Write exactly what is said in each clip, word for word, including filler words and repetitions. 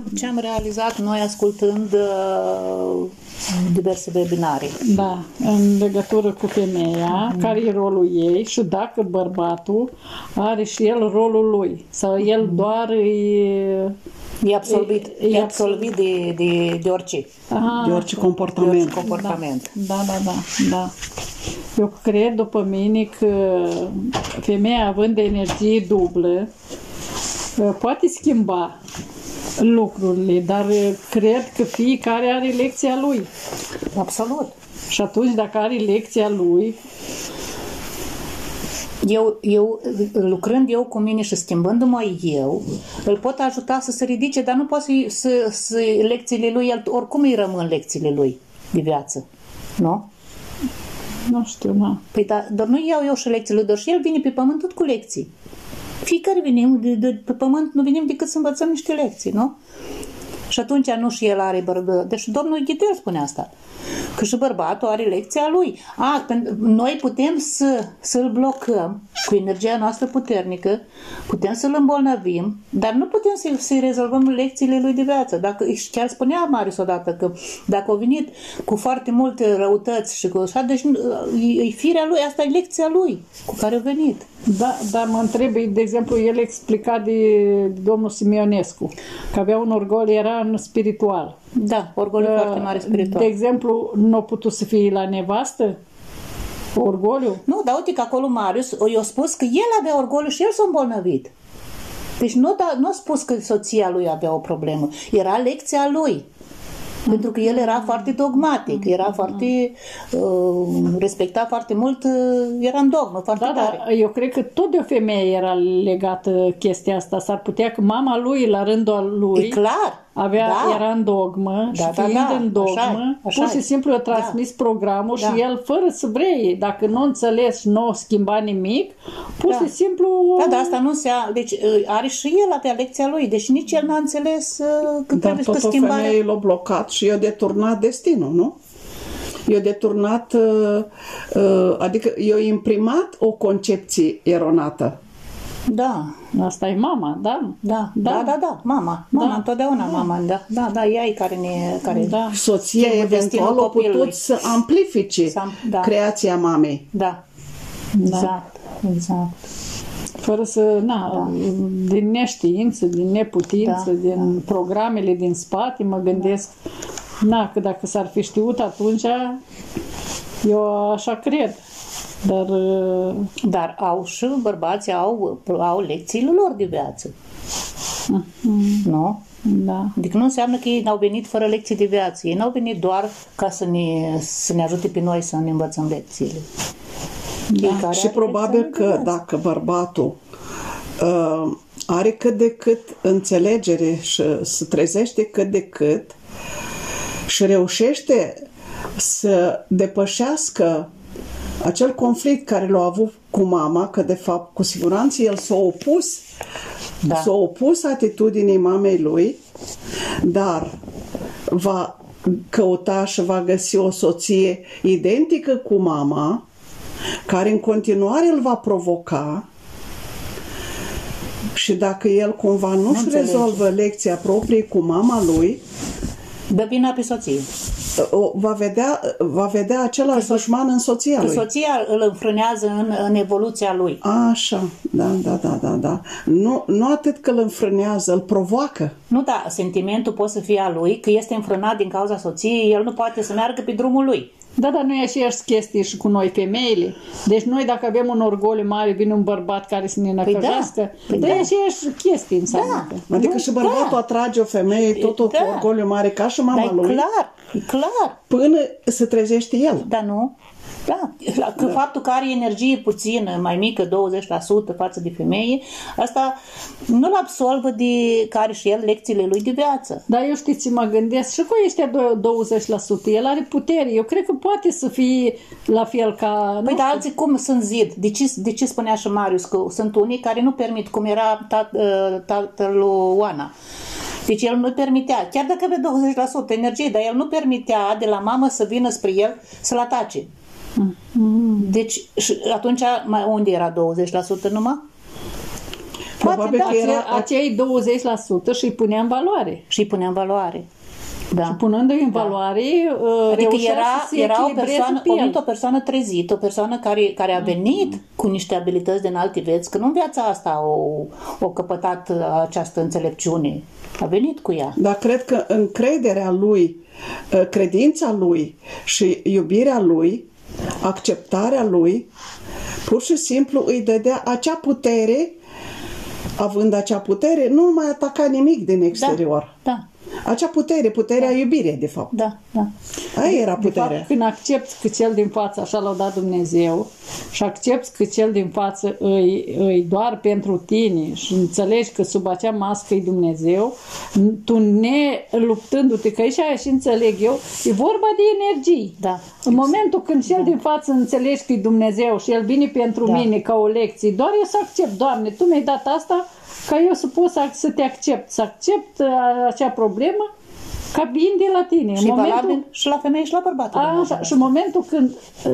ce am realizat noi ascultând uh, diverse webinarii. Da, în legătură cu femeia, mm-hmm. care e rolul ei și dacă bărbatul are și el rolul lui sau el mm-hmm. doar e... E absolvit, e, e absolvit de, de, de orice. Aha, de orice comportament. De orice comportament. Da, da, da, da. Eu cred, după mine, că femeia având energie dublă poate schimba lucrurile, dar cred că fiecare are lecția lui. Absolut. Și atunci, dacă are lecția lui... Eu, eu, lucrând eu cu mine și schimbându-mă eu, îl pot ajuta să se ridice, dar nu pot să, să, să lecțiile lui, el, oricum îi rămân lecțiile lui de viață. Nu? Nu știu, nu. Păi da, doar nu iau eu și lecțiile, doar și el vine pe pământ tot cu lecții. Fiecare venim, de, de, pe pământ nu venim decât să învățăm niște lecții, nu? Și atunci nu și el are bărbat. Deci domnul Ghidel spune asta. Că și bărbatul are lecția lui. A, noi putem să, să-l blocăm cu energia noastră puternică, putem să-l îmbolnăvim, dar nu putem să, să-i rezolvăm lecțiile lui de viață. Dacă, chiar spunea Marius odată că dacă a venit cu foarte multe răutăți și cu așa, deci e, e firea lui, asta e lecția lui cu care a venit. Da, dar mă întreb, de exemplu, el explica de, de domnul Simionescu, că avea un orgoliu, era în spiritual. Da, orgoliu uh, foarte mare spiritual. De exemplu, nu a putut să fie la nevastă? Orgoliu? Nu, dar uite că acolo Marius i-a spus că el avea orgoliu și el s-a îmbolnăvit. Deci nu, da, nu a spus că soția lui avea o problemă. Era lecția lui. Pentru că el era foarte dogmatic, era foarte uh, respecta foarte mult, uh, era în dogmă, foarte da, tare. Da, eu cred că tot de o femeie era legată chestia asta. S-ar putea că mama lui, la rândul lui, e clar. Avea, da. era în dogmă da, și fiind da, da. în dogmă, așa, așa pur și simplu a transmis da. programul da. și el, fără să vrei, dacă nu înțeles, nu schimba nimic, pur da. și simplu... Da, dar asta nu se... Deci are și el avea lecția lui, deci nici el n-a înțeles că dar trebuie tot să schimbare... Dar tot o femeie l-a blocat și i-a deturnat destinul, nu? I-a deturnat, adică i-a imprimat o concepție eronată. Da. Asta e mama, da? Da, da, da, da, da. mama. Mama, da. întotdeauna da. mama, da. Da, da, ea e care ne... Care da. Soția eventual a putut să amplifice da. creația mamei. Da, exact, da. exact. Fără să, na, da. din neștiință, din neputință, da. din da. programele din spate, mă gândesc, na, că dacă s-ar fi știut atunci, eu așa cred. Dar, dar au și bărbații au, au lecțiile lor de viață. Mm-hmm. Nu? Da. Adică nu înseamnă că ei n-au venit fără lecții de viață. Ei n-au venit doar ca să ne, să ne ajute pe noi să ne învățăm lecțiile. Da. Și probabil că dacă bărbatul uh, are cât de cât înțelegere și se trezește cât de cât și reușește să depășească acel conflict care l-a avut cu mama, că de fapt cu siguranță el s-a opus da. s-a opus atitudinii mamei lui, dar va căuta și va găsi o soție identică cu mama, care în continuare îl va provoca și dacă el cumva nu își rezolvă lecția proprie cu mama lui, dă vina pe soție. Va vedea, va vedea același că dușman în soția că lui. Că soția îl înfrânează în, în evoluția lui. Așa, da, da, da, da, da. Nu, nu atât că îl înfrânează, îl provoacă. Nu, da, sentimentul poate să fie a lui, că este înfrânat din cauza soției, el nu poate să meargă pe drumul lui. Da, dar nu e aceeași chestie și cu noi femeile. Deci noi dacă avem un orgoliu mare, vine un bărbat care să ne năcăjească, păi da, păi da. e aceeași chestie înseamnă. Da. Adică și bărbatul da. atrage o femeie tot da. cu orgoliu mare ca și mama da, lui. clar, e clar. Până se trezește el. Da, nu? Da, că da. faptul că are energie puțină, mai mică, douăzeci la sută față de femeie, asta nu-l absolvă de care și el lecțiile lui de viață. Da, eu știți, mă gândesc și cu ăștia douăzeci la sută, el are putere, eu cred că poate să fie la fel ca... Păi dar alții cum sunt zid? De ce, de ce spunea și Marius că sunt unii care nu permit, cum era tatăl lui Oana. Deci el nu permitea, chiar dacă avea douăzeci la sută energie, dar el nu permitea de la mamă să vină spre el să-l atace. Mm. Deci atunci unde era douăzeci la sută numai? Probabil Poate, că da, era... Acei douăzeci la sută și îi punea în valoare. Și îi punea în valoare. Da. Și punându-i în valoare, Adică reușea era, să se era o echilibreze persoană, pe el. o, venit o persoană trezită, o persoană care, care a venit cu niște abilități de înalte vieți, că nu în viața asta o, o căpătat această înțelepciune. A venit cu ea. Dar cred că încrederea lui, credința lui și iubirea lui, acceptarea lui, pur și simplu îi dădea acea putere, având acea putere, nu mai ataca nimic din exterior. Da, da. Acea putere, puterea da. iubirii, de fapt. Da, da. Aia era De puterea. fapt, când accepti că cel din față așa l-a dat Dumnezeu și accepti că cel din față îi, îi doar pentru tine și înțelegi că sub acea mască e Dumnezeu, tu ne luptându-te, că aici și înțeleg eu, e vorba de energii. Da. În momentul când cel da. din față înțelegi că e Dumnezeu și El vine pentru da. mine ca o lecție, doar eu să accept, Doamne, Tu mi-ai dat asta, ca eu să pot să, să te accept, să accept acea problemă ca fiind de la tine. Și în momentul, valabil și la femeie și la bărbat. Așa, și în momentul când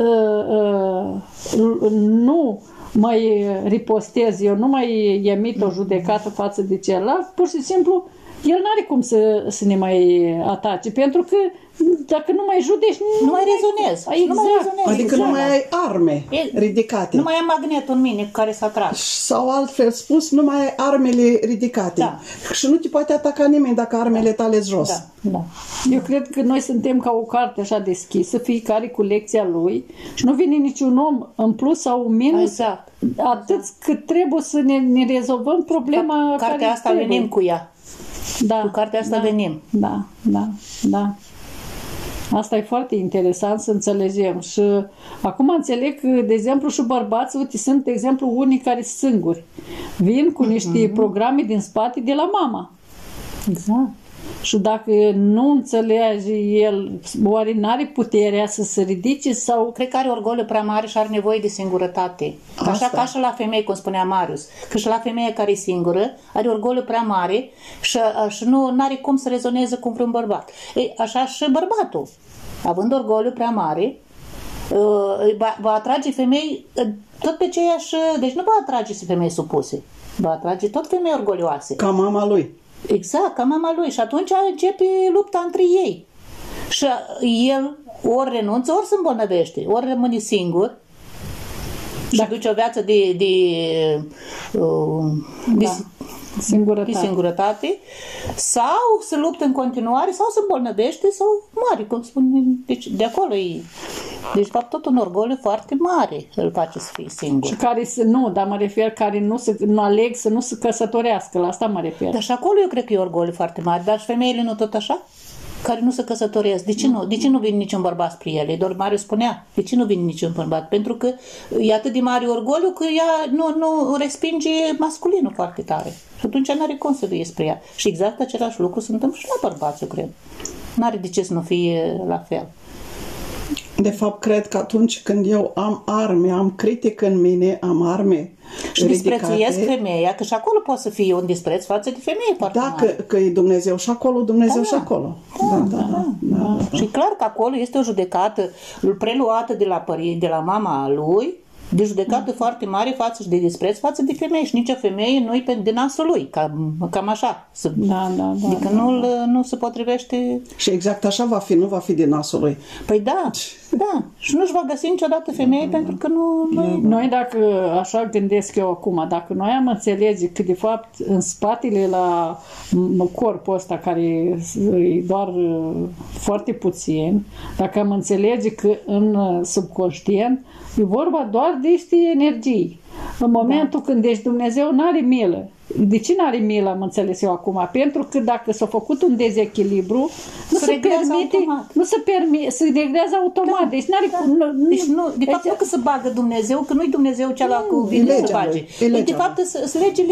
uh, uh, nu mai ripostez, eu nu mai emit o judecată față de celălalt, pur și simplu el n-are cum să, să ne mai atace, pentru că dacă nu mai judești, nu, nu mai rezonezi. Exact. Nu mai rezonezi. Adică exact. nu mai ai arme e, ridicate. Nu mai ai magnetul în mine cu care să atragi. Sau altfel spus, nu mai ai armele ridicate. Da. Și nu te poate ataca nimeni dacă armele tale sunt jos. Da, da. Eu cred că noi suntem ca o carte așa deschisă, fiecare cu lecția lui și nu vine niciun om în plus sau în minus, exact. atât cât trebuie să ne, ne rezolvăm problema. Cartea care asta trebuie. venim cu ea. Da, Cu cartea asta da, venim. Da, da, da. Asta e foarte interesant să înțelegem. Și acum înțeleg că, de exemplu, și bărbații, uite, sunt, de exemplu, unii care sunt singuri. Vin cu niște mm-hmm. programe din spate de la mama. Exact. Și dacă nu înțelege el, oare n-are puterea să se ridice sau... Cred că are orgoliu prea mare și are nevoie de singurătate. Asta. Așa ca și la femeie, cum spunea Marius. Că și la femeie care e singură, are orgoliu prea mare și, și nu are cum să rezoneze cu vreun bărbat. Ei, așa și bărbatul. Având orgoliu prea mare, va, va atrage femei tot pe ceiași... Deci nu va atrage femei supuse. Va atrage tot femei orgolioase. Ca mama lui. Exact, ca mama lui. Și atunci începe lupta între ei. Și el ori renunță, ori se îmbolnăvește, ori rămâne singur și da. duce o viață de, de, de, da. singurătate. de singurătate, sau se luptă în continuare, sau se îmbolnăvește, sau moare, cum spune. Deci de acolo e. Deci, fapt, tot un orgoliu foarte mare îl face să fie singur. Și care să nu, dar mă refer, care nu, se, nu aleg să nu se căsătorească, la asta mă refer. Dar și acolo eu cred că e orgoliu foarte mare, dar și femeile nu tot așa? Care nu se căsătoresc. De ce nu? De ce nu vine niciun bărbat spre ele? Doar Marius spunea, de ce nu vine niciun bărbat? Pentru că e atât de mare orgoliu că ea nu, nu respinge masculinul foarte tare. Și atunci nu are cum să vie spre ea. Și exact același lucru se întâmplă și la bărbați, eu cred. Nu are de ce să nu fie la fel. De fapt, cred că atunci când eu am arme, am critic în mine, am arme și disprețuiesc femeia, că și acolo poate să fie un dispreț față de femeie foarte da, mare. Că, că e Dumnezeu și acolo, Dumnezeu da, și acolo. Da, da, da, da, da, da, da. Și clar că acolo este o judecată preluată de la, pări, de la mama lui, de judecată mm. foarte mare față și de dispreț față de femeie. Și nicio femeie nu-i pe din nasul lui, cam, cam așa. Da, da, da. Adică da, nu, da. nu se potrivește. Și exact așa va fi, nu va fi din nasul lui. Păi da, da. Și nu-și va găsi niciodată femeie da, pentru că nu... Noi, noi dacă, așa gândesc eu acum, dacă noi am înțelege că de fapt în spatele la corpul ăsta care e doar foarte puțin, dacă am înțelege că în subconștient e vorba doar de niște energii. În momentul da. când deci Dumnezeu nu are milă. De ce nu are milă, am înțeles eu acum? Pentru că dacă s-a făcut un dezechilibru, nu se, se permite, automat. nu se permite, se reglează automat. Da. Deci n-are da. cum, nu, deci nu, de fapt, nu că se bagă Dumnezeu, că nu-i Dumnezeu cel cu vine să bage. De fapt, sunt legile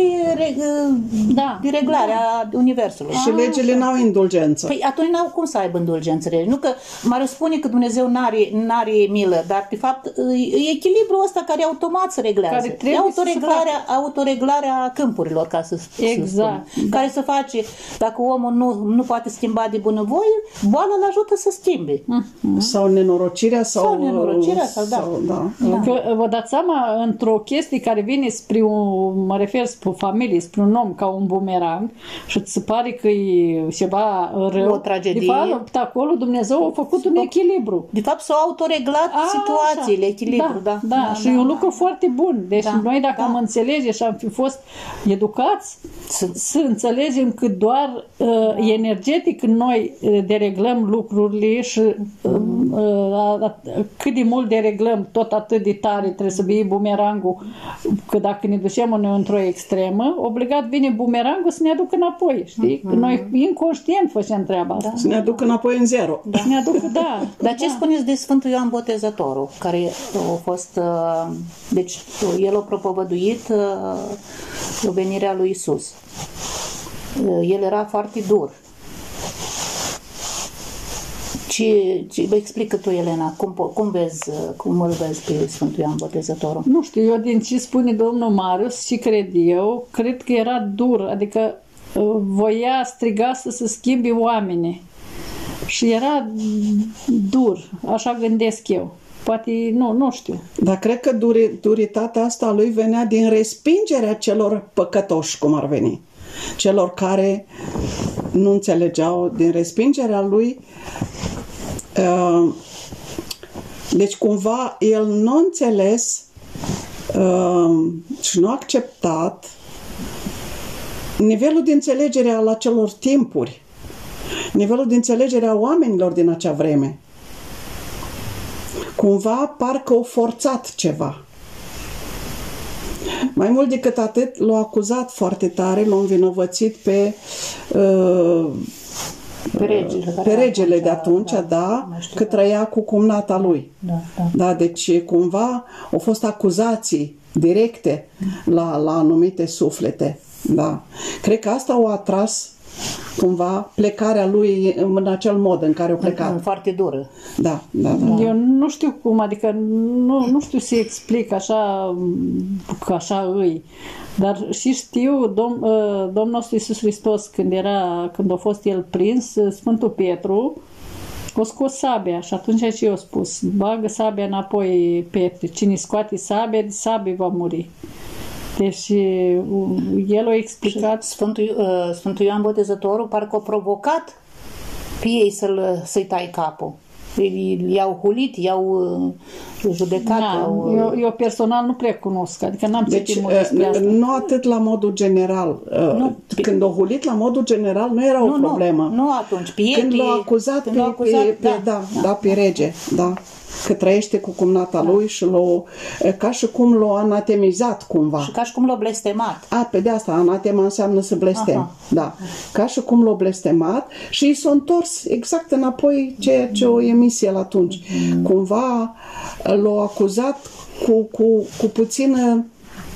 da. de reglare a Universului. Și legile n-au indulgență. Păi atunci n-au cum să aibă indulgențele. Nu că Marius spune că Dumnezeu n-are, n-are milă, dar de fapt e echilibrul ăsta care automat se reglează. E autoreglarea, autoreglarea câmpurilor. ca să, exact, să spun, da. Care să face, dacă omul nu, nu poate schimba de bunăvoie, boala îl ajută să schimbe. Mm-hmm. Sau nenorocirea sau... Sau nenorocirea, sau, da. Sau, da. Da. Că vă dați seama, într-o chestie care vine spre un, mă refer spre o familie, spre un om ca un bumerang și îți se pare că e ceva rău, o tragedie. De fapt, acolo Dumnezeu a făcut un echilibru. De fapt, s-au autoreglat a, situațiile, așa. Echilibru, da. Da, da, da și da, e un lucru da. foarte bun. Deci da, noi dacă da. am înțelege și am fi fost educați să, să înțelegem că doar uh, da. energetic noi dereglăm lucrurile și uh, uh, cât de mult dereglăm, tot atât de tare trebuie să fie bumerangul, că dacă ne ducem într-o extremă, obligat vine bumerangul să ne aducă înapoi, știi? Mm-hmm. Noi inconștient facem treaba asta. Da. Să ne aducă înapoi în zero. Da. Să ne aducă, da. Dar ce da. spuneți de Sfântul Ioan Botezătorul, care a fost, deci el a propovăduit venirea lui Isus. El era foarte dur. Ce, ce vă explică tu, Elena, cum, cum vezi, cum îl vezi pe Sfântul Ioan Botezătorul? Nu știu, eu din ce spune domnul Marius și cred eu, cred că era dur, adică voia, striga să se schimbe oamenii. Și era dur, așa gândesc eu. Poate, nu, nu știu. Dar cred că duri, duritatea asta lui venea din respingerea celor păcătoși, cum ar veni. Celor care nu înțelegeau, din respingerea lui. Deci cumva el nu a înțeles și nu a acceptat nivelul de înțelegere al acelor timpuri, nivelul de înțelegere a oamenilor din acea vreme. Cumva parcă o forțat ceva. Mai mult decât atât, l-a acuzat foarte tare, l-a învinovățit pe uh, pe regele, pe regele de atunci, da, da că trăia cu cumnata lui. Da, da. Da, deci cumva au fost acuzații directe la, la anumite suflete. Da. Cred că asta o atras cumva plecarea lui în acel mod în care a plecat. Foarte dură. Da, da, da. Eu nu știu cum, adică nu, nu știu să explic așa, că așa îi. Dar și știu, dom, Domnul nostru Iisus Hristos, când, era, când a fost el prins, Sfântul Petru o scos sabia și atunci ce i-a spus? Bagă sabia înapoi, Petru. Cine scoate sabia, de sabie va muri. Deci el a explicat... Sfântul, Sfântul Ioan Botezătorul parcă a provocat pe ei să-l, să-i tai capul. I-au hulit, i-au judecat. Da, i-au... Eu, eu personal nu prea cunosc, adică n-am deci, citit mult despre asta. Nu atât la modul general. Nu, Când o hulit la modul general nu era nu, o problemă. Nu, nu atunci. Pe Când l-a acuzat, pe, acuzat pe, da, pe, da, da, da, pe rege, da. Că trăiește cu cumnata da. lui și l-o, ca și cum l-a anatemizat cumva. Și ca și cum l-a blestemat. A, pe de asta, anatema înseamnă să blestem. Aha. Da. Ca și cum l-a blestemat și i s-a întors exact înapoi ceea ce o emis el atunci. Mm. Cumva l-a acuzat cu, cu, cu puțină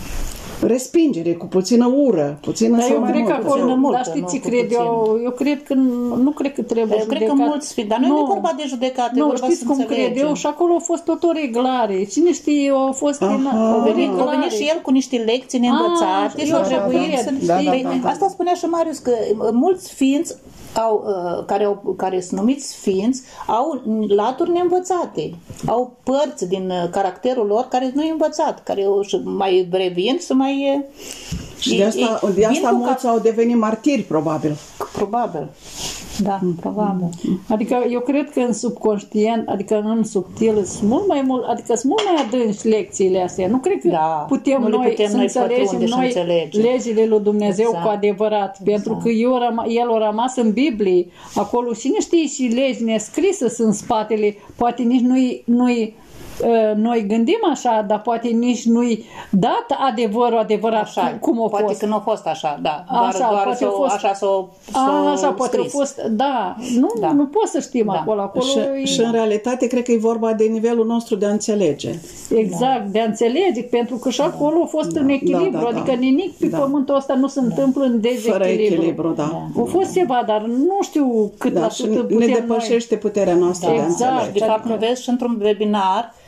respingere, cu puțină ură, puțină dar eu cred mult, că acolo, multă, dar știți ce cred eu? Eu cred că nu, nu cred că trebuie eu judecat. cred că mulți fi, dar nu, nu e vorba de judecată, nu, e vorba știți să cum înțelegem. cred eu? Și acolo a fost tot o reglare. Cine știe, a fost Aha. o reglare. A venit și el cu niște lecții neînvățate și a trebuit să... Da, da, da, da. Asta spunea și Marius, că mulți sfinți au, care, au, care sunt numiți sfinți au laturi neînvățate, au părți din caracterul lor care nu e învățat, care mai revin să mai... Și de asta, de asta mulți ca... au devenit martiri, probabil. Probabil. Da, mm. probabil. Adică eu cred că în subconștient, adică în subtil, sunt mult mai mult, adică sunt mult mai adânci lecțiile astea. Nu cred că da, putem nu noi putem să noi înțelegem noi înțelegem. legile lui Dumnezeu exact. Cu adevărat. Exact. Pentru că eu, el a rămas în Biblie, acolo cine știe și legi nescrise sunt în spatele, poate nici nu-i, nu-i noi gândim așa, dar poate nici nu-i dat adevărul adevărat așa, cum a poate fost. Poate că nu a fost așa, da. Doar, așa, doar poate s-o, fost, așa s-o, s-o a, așa, poate a fost, da. Nu, da. Nu pot să știm da. Acolo. acolo și, e... și în realitate cred că e vorba de nivelul nostru de a înțelege. Exact, da. De a înțelege, pentru că și acolo a fost da. În echilibru, da, da, da. Adică nimic pe da. Pământul ăsta nu se întâmplă da. În dezechilibru. Fără echilibru, da. da. A fost ceva, dar nu știu cât da. la sută putem ne depășește noi. Puterea noastră exact. de a înțelege. De fapt, nu vezi și într-un webinar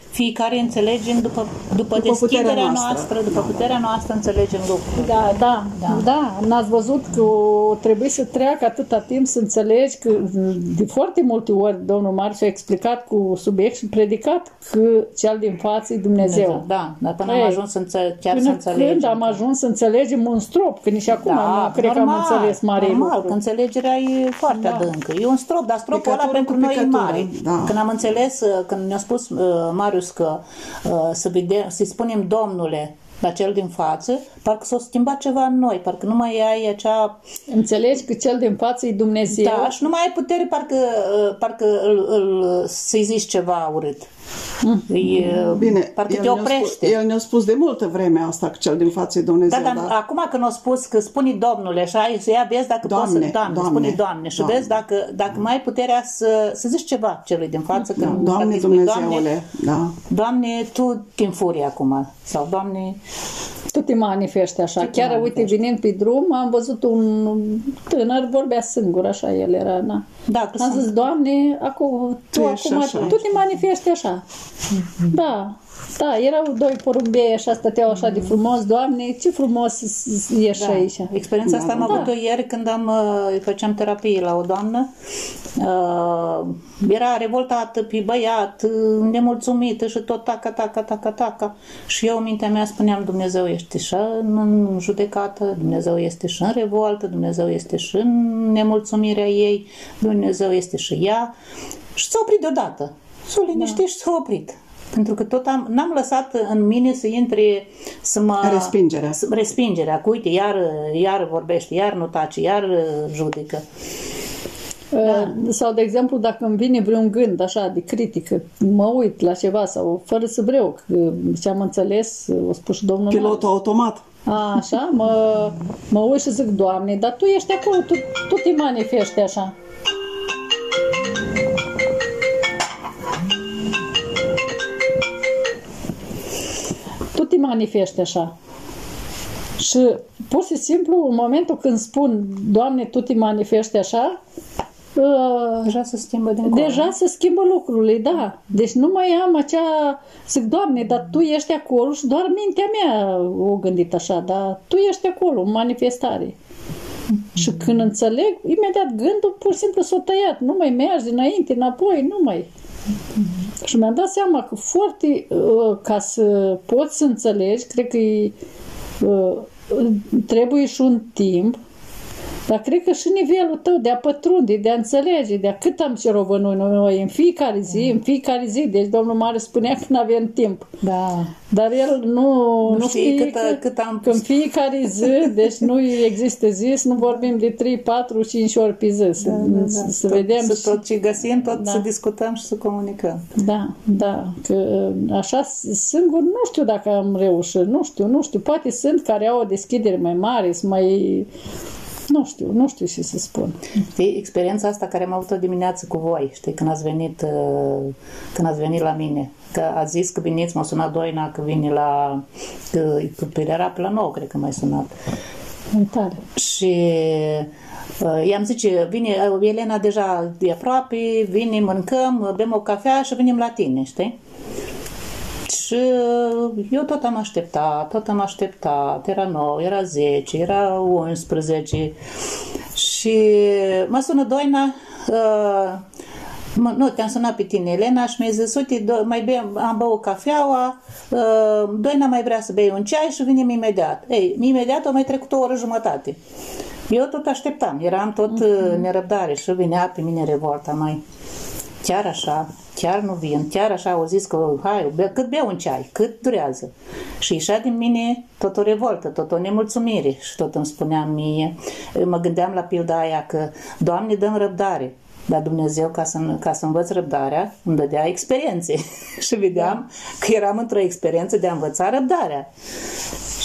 fiecare înțelegem după, după, după deschiderea noastră, noastră, după puterea noastră înțelegem lucruri. Da, da, da, da. N-ați văzut că trebuie să treacă atâta timp să înțelegi că de foarte multe ori domnul Marius a explicat cu subiect și predicat că cel din față e Dumnezeu. Dumnezeu. Da, dar până Ei, am ajuns să înțe- chiar până să înțelegem. când am ajuns să înțelegem un strop, că nici acum da, nu cred normal, că am înțeles mare normal, lucru. Că înțelegerea e foarte da. adâncă. E un strop, dar stropul ăla pentru noi e mare. Da. Când am înțeles, când ne-a spus uh, Marius că uh, să vedem, să-i spunem Domnule la cel din față, parcă s-a schimbat ceva în noi, parcă nu mai ai acea... Înțelegi că cel din față e Dumnezeu. Da, și nu mai ai putere parcă, parcă îl, îl, să-i zici ceva urât. Mm. E, Bine, parcă te oprește. El ne-a spus de multă vreme asta, că cel din față e Dumnezeu. Da, dar, dar acum când a spus că spune Domnule, așa, să ia, vezi dacă Doamne, poți să... Doamne, Doamne, spune Doamne. Și Doamne. vezi dacă, dacă mai ai puterea să, să zici ceva celui din față. Da, când Doamne, Dumnezeule, Doamne, da. Doamne, Tu te înfuri acum. Sau Doamne... Tu te manifesti așa. Tu Chiar, uite, venind pe drum, am văzut un tânăr, vorbea singur, așa el era, na. Da, am zis, Doamne, acum, tu, tu acum, așa. tu te manifesti așa. Mm-hmm. Da, da, erau doi porumbei așa, stăteau așa de frumos, Doamne, ce frumos ești da. aici. Experiența da, asta am da. avut-o ieri când am, îi făceam terapie la o doamnă. Uh, era revoltată pe băiat, nemulțumită și tot taca, taca, taca, taca. Și eu în mintea mea spuneam, Dumnezeu este și în judecată, Dumnezeu este și în revoltă, Dumnezeu este și în nemulțumirea ei, Dumnezeu este și ea. Și s-a oprit deodată. S-a liniștit da. și s-a oprit. Pentru că tot am, n-am lăsat în mine să intre, să mă... Respingerea. Să, respingerea. Că uite, iar, iar vorbește, iar nu tace, iar judecă. Da. Sau, de exemplu, dacă îmi vine vreun gând așa de critică, mă uit la ceva sau fără să vreau, că ce-am înțeles, o spus și domnul Pilotul Marius. automat. A, așa, mă, mă uit și zic, Doamne, dar Tu ești acolo, Tu, tu te manifesti așa. Tu te manifesti așa. Și pur și simplu, în momentul când spun, Doamne, Tu te manifesti așa, deja se schimbă din colo. Deja se schimbă lucrurile, da. Deci nu mai am acea... Zic, Doamne, dar Tu ești acolo și doar mintea mea o gândit așa, dar Tu ești acolo, în manifestare. Mm-hmm. Și când înțeleg, imediat gândul pur și simplu s-a tăiat. Nu mai mergi înainte, înapoi, nu mai... Mm-hmm. Și mi-am dat seama că foarte... Ca să poți să înțelegi, cred că e, trebuie și un timp. Dar cred că și nivelul tău de a pătrunde, de a înțelege, de a cât am cerut noi, noi în fiecare zi, da. în fiecare zi. Deci domnul Marius spunea că nu avem timp. Da. Dar el nu, nu, nu știe știe cât, că, cât am... că în fiecare zi, deci nu există zi, să nu vorbim de trei, patru, cinci ori pe zi. Să, da, da, da. să tot, vedem. Să și... tot ce găsim, tot da. să discutăm și să comunicăm. Da, da. Că așa singur nu știu dacă am reușit, nu știu, nu știu. Poate sunt care au o deschidere mai mare, sunt mai... Nu știu, nu știu ce să spun. Știi, experiența asta care am avut-o dimineață cu voi, știi, când ați venit, când ați venit la mine, că ați zis că veniți, m-a sunat Doina, că vine la, că, că era pe la nouă, cred că m-ai sunat. În tare. Și uh, i-am zice, vine, Elena deja e aproape, vine, mâncăm, bem o cafea și venim la tine, știi? Și eu tot am așteptat, tot am așteptat, era nouă, era zece, era unsprezece și mă sună Doina, uh, mă, nu, te-am sunat pe tine, Elena, și mi-a zis, uite, do- mai bem, am băut cafeaua, uh, Doina mai vrea să bei un ceai și venim imediat. Ei, imediat a mai trecut o oră jumătate. Eu tot așteptam, eram tot uh, nerăbdare și venea pe mine revolta, mai chiar așa, chiar nu vin, chiar așa au zis că hai, be, cât bea un ceai, cât durează. Și ieșea din mine tot o revoltă, tot o nemulțumire și tot îmi spuneam mie, mă gândeam la pilda aia că Doamne, dăm răbdare, dar Dumnezeu ca să, ca să învăț răbdarea îmi dădea experiențe și vedeam că eram într-o experiență de a învăța răbdarea.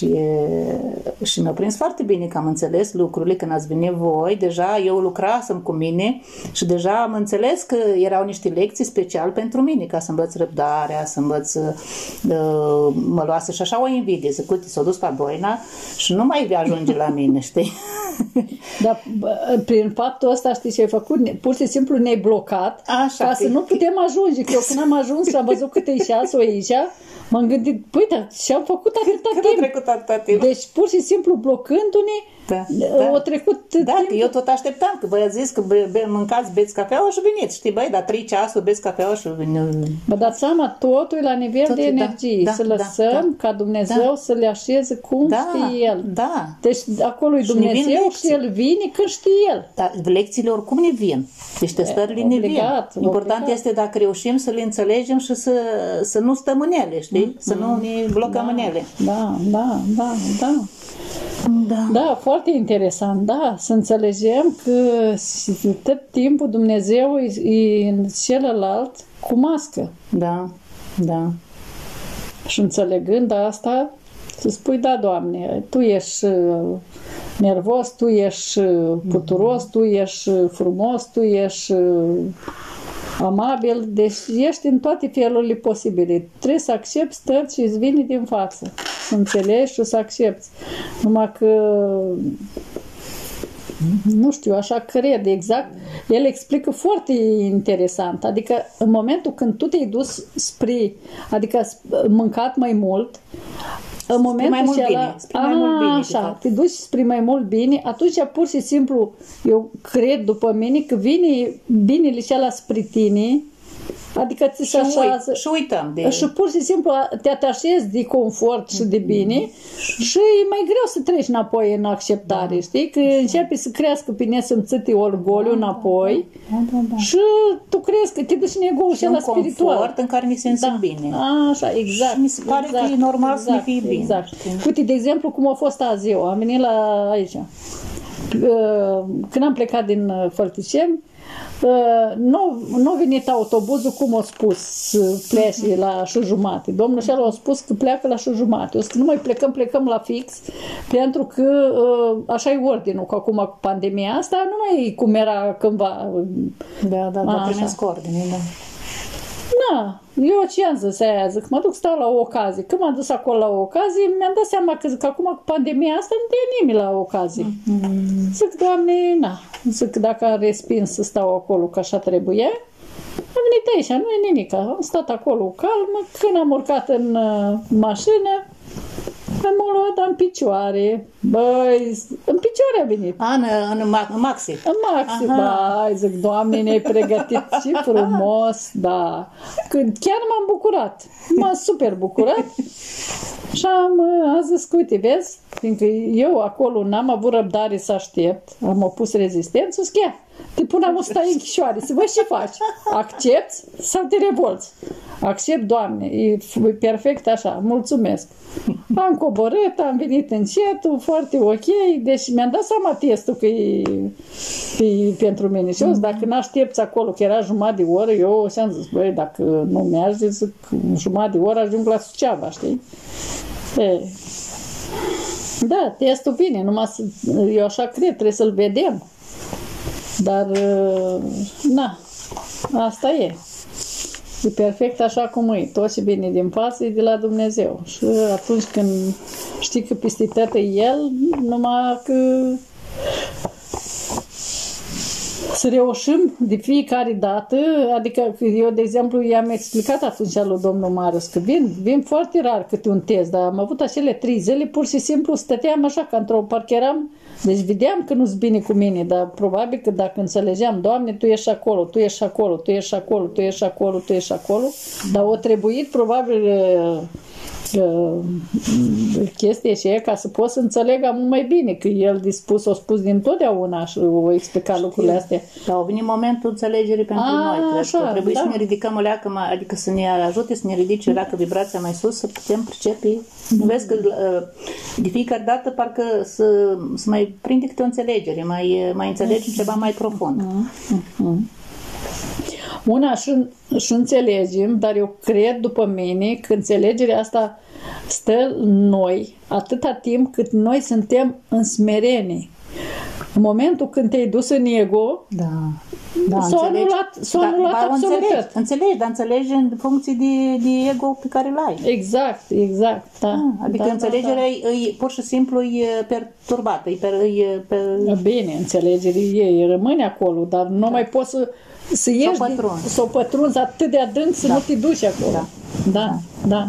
Și, și mi-a prins foarte bine că am înțeles lucrurile când ați venit voi. Deja eu lucrasem cu mine și deja am înțeles că erau niște lecții special pentru mine, ca să învăț răbdarea, să învăț uh, mă luase și așa o invidie. Zic, uite, s-a dus la Doina și nu mai ajunge la mine, știi? Dar prin faptul ăsta, știi ce ai făcut? Pur și simplu ne-ai blocat așa, ca să nu putem ajunge. Că eu când am ajuns și am văzut câte e ceasul aici, m-am gândit, păi, dar și-am făcut atâta timp. timp. A trecut atâta timp. Deci, pur și simplu, blocându-ne, da, da. o trecut da, timp. eu tot așteptam, că voi ați zis că be, be, mâncați, beți cafeaua și veniți, știi, băi, dar trei ceasuri beți cafeaua și veniți. Vă dați seama, totul e la nivel Tot, de energie, da, să da, lăsăm da, ca Dumnezeu da. Să le așeze cum da, știe El. Da. Deci acolo e Dumnezeu și El vine când știe El. Dar lecțiile oricum ne vin, deci testările ne vin. Important obligat. este dacă reușim să le înțelegem și să, să nu stăm în ele, știi? Mm-hmm. Să nu ne blocăm da, în ele. Da, da, da, da. Da. Da, foarte interesant, da, să înțelegem că tot timpul Dumnezeu e, e în celălalt cu mască. Da, da. Și înțelegând asta, să spui, da, Doamne, Tu ești nervos, Tu ești puturos, Tu ești frumos, Tu ești amabil, deci ești în toate felurile posibile. Trebuie să accepti tot ce îți vine din față. Să înțelegi și să accepti. Numai că nu știu, așa cred exact. El explică foarte interesant. Adică în momentul când tu te-ai dus spre, adică mâncat mai mult, în momentul mai mult acela, bine, spre mai mult bine, așa, te duci spre mai mult bine, atunci pur și simplu, eu cred după mine că vine binele acela spre tine, adică ți se așează și uităm de... și pur și simplu te atașezi de confort și de bine și e mai greu să treci înapoi în acceptare, da. Știi? Că începe să crească pe nesămțite orgoliu înapoi da, da, da. Și tu crezi că te duci în ego-ul acela spiritual. confort în care ne simțim da. Bine. Așa, exact. Și mi se pare exact, că e normal exact, să ne fie bine. Exact. Uite, de exemplu, cum a fost azi eu. Am venit la aici. Când am plecat din Fălticeni, nu, nu a venit autobuzul cum a spus să plece la și jumate. Domnul și-el a spus că pleacă la și jumate. O să nu mai plecăm, plecăm la fix, pentru că așa e ordinul, că acum cu pandemia asta nu mai e cum era cândva. Da, da, da, primesc ordine, da. Da, eu ce am zis aia, zic, mă duc stau la o ocazie. Când m-am dus acolo la o ocazie, mi-am dat seama că, zic, acum cu pandemia asta nu te ia nimeni la ocazie. Mm-hmm. Zic, Doamne, na, zic, dacă am respins să stau acolo că așa trebuie, am venit aici, nu e nimic. Am stat acolo calmă, când am urcat în uh, mașină, am luat în picioare. Băi, în picioare a venit. A, în, în, în maxi. În maxi, băi, zic, Doamne, ne-ai pregătit ce frumos, da. Când chiar m-am bucurat, m-am super bucurat. Și am, am zis, uite, vezi, fiindcă eu acolo n-am avut răbdare să aștept, am opus rezistență, schia, te puneam o stai în chișoare, să văd ce faci. Accepti sau te revolți? Accept, Doamne, e perfect așa, mulțumesc. Am coborât, am venit încetul, foarte ok, deci mi-am dat seama testul că e, e pentru mine. Și eu zic, dacă n-aștepți acolo, că era jumătate de oră, eu și-am zis, băi, dacă nu merge, zic, jumătate de oră ajung la Suceava, știi? E, da, testul vine, numai să, eu așa cred, trebuie să-l vedem. Dar, na, asta e. E perfect așa cum e. Tot ce vine din față e de la Dumnezeu. Și atunci când știi că peste tot e El, numai că să reușim de fiecare dată, adică eu, de exemplu, i-am explicat atunci lui domnul Marius că vin, vin foarte rar câte un test, dar am avut acele trei zile, pur și simplu stăteam așa, ca într-o, parcă eram, deci vedeam că nu-s bine cu mine, dar probabil că dacă înțelegeam, Doamne, Tu ești acolo, Tu ești acolo, Tu ești acolo, Tu ești acolo, Tu ești acolo, dar o trebuit probabil uh, chestia și e ca să pot să înțeleg mult mai bine că el dispus, o spus din totdeauna și o explica lucrurile astea. Dar a venit momentul înțelegerii pentru a, noi. Așa, că trebuie da. Să ne ridicăm o leacă, adică să ne ajute să ne ridice o leacă vibrația mai sus, să putem pricepe. Mm-hmm. Vezi că de fiecare dată parcă să, să mai prinde câte o înțelegere, mai, mai înțelegi mm-hmm. ceva mai profund. Mm-hmm. Una și, și înțelegem, dar eu cred după mine că înțelegerea asta stă în noi atâta timp cât noi suntem în smerenie. În momentul când te-ai dus în ego, da. Da, s-a anulat, s-a da, anulat absolut. Înțelegi, înțelegi, dar înțelegi în funcție de, de ego pe care îl ai. Exact, exact. Da. Ah, adică da, înțelegerea da, da. E, e pur și simplu e perturbată. E per, e per... Bine, înțelegerea ei rămâne acolo, dar nu da. mai poți să, să ieși, să o pătrunzi. să o pătrunzi atât de adânc să da. nu te duci acolo. Da, da, da. da.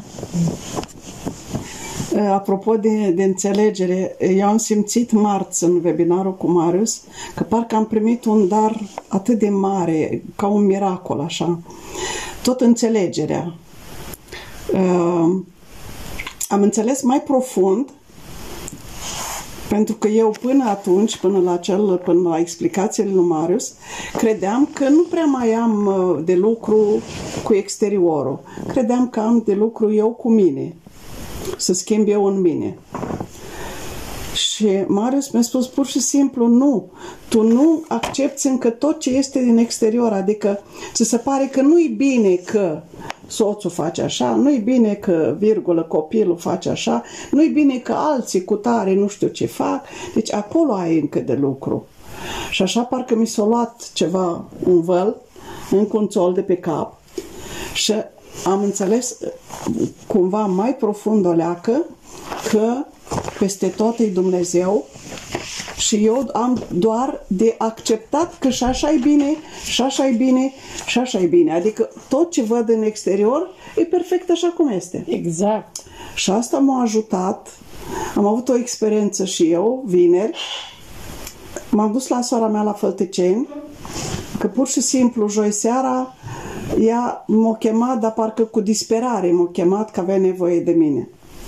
Apropo de, de înțelegere, eu am simțit marți în webinarul cu Marius că parcă am primit un dar atât de mare, ca un miracol, așa. Tot înțelegerea. Uh, am înțeles mai profund, pentru că eu până atunci, până la, cel, până la explicațiile lui Marius, credeam că nu prea mai am de lucru cu exteriorul. Credeam că am de lucru eu cu mine. Să schimb eu în mine. Și Marius mi-a spus pur și simplu, nu, tu nu accepti încă tot ce este din exterior, adică ți se pare că nu-i bine că soțul face așa, nu-i bine că, virgulă, copilul face așa, nu-i bine că alții cu tare nu știu ce fac, deci acolo ai încă de lucru. Și așa parcă mi s-a luat ceva, un văl, un cunțol de pe cap și am înțeles cumva mai profund o leacă că peste tot e Dumnezeu și eu am doar de acceptat că și așa e bine, și așa e bine, și așa e bine. Adică tot ce văd în exterior e perfect așa cum este. Exact. Și asta m-a ajutat. Am avut o experiență și eu, vineri. M-am dus la sora mea la Făltăceni, că pur și simplu joi seara ea m-a chemat, dar parcă cu disperare m-a chemat că avea nevoie de mine.